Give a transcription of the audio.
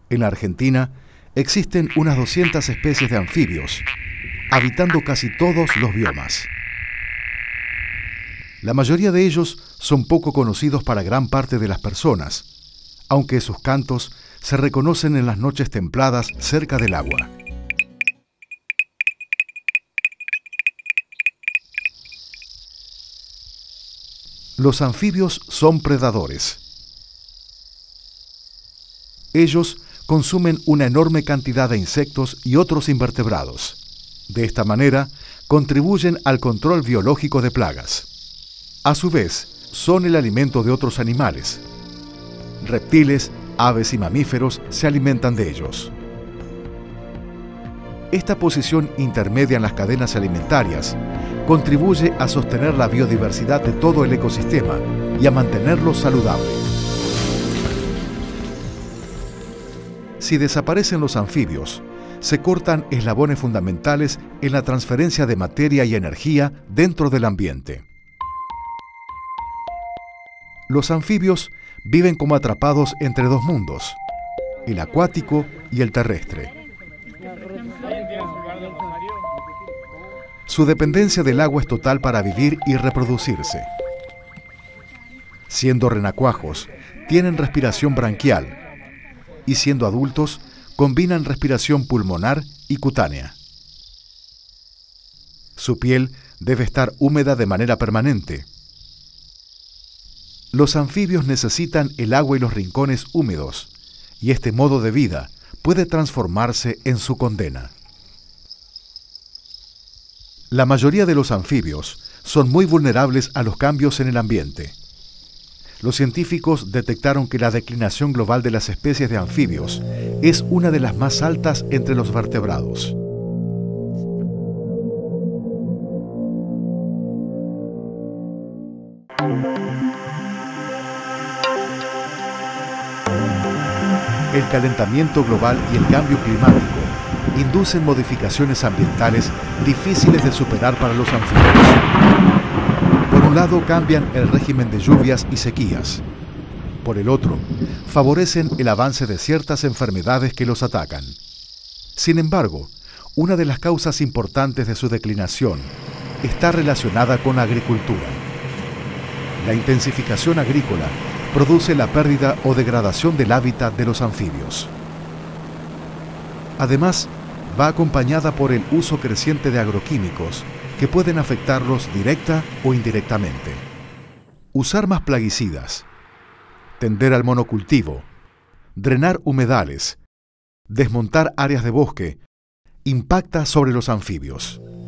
En la Argentina existen unas 200 especies de anfibios, habitando casi todos los biomas. La mayoría de ellos son poco conocidos para gran parte de las personas, aunque sus cantos se reconocen en las noches templadas cerca del agua. Los anfibios son predadores. Ellos consumen una enorme cantidad de insectos y otros invertebrados. De esta manera, contribuyen al control biológico de plagas. A su vez, son el alimento de otros animales. Reptiles, aves y mamíferos se alimentan de ellos. Esta posición intermedia en las cadenas alimentarias contribuye a sostener la biodiversidad de todo el ecosistema y a mantenerlo saludable. Si desaparecen los anfibios, se cortan eslabones fundamentales en la transferencia de materia y energía dentro del ambiente. Los anfibios viven como atrapados entre dos mundos, el acuático y el terrestre. Su dependencia del agua es total para vivir y reproducirse. Siendo renacuajos, tienen respiración branquial y siendo adultos, combinan respiración pulmonar y cutánea. Su piel debe estar húmeda de manera permanente. Los anfibios necesitan el agua y los rincones húmedos, y este modo de vida puede transformarse en su condena. La mayoría de los anfibios son muy vulnerables a los cambios en el ambiente. Los científicos detectaron que la declinación global de las especies de anfibios es una de las más altas entre los vertebrados. El calentamiento global y el cambio climático inducen modificaciones ambientales difíciles de superar para los anfibios. Por un lado, cambian el régimen de lluvias y sequías. Por el otro, favorecen el avance de ciertas enfermedades que los atacan. Sin embargo, una de las causas importantes de su declinación está relacionada con la agricultura. La intensificación agrícola produce la pérdida o degradación del hábitat de los anfibios. Además, va acompañada por el uso creciente de agroquímicos que pueden afectarlos directa o indirectamente. Usar más plaguicidas, tender al monocultivo, drenar humedales, desmontar áreas de bosque, impacta sobre los anfibios.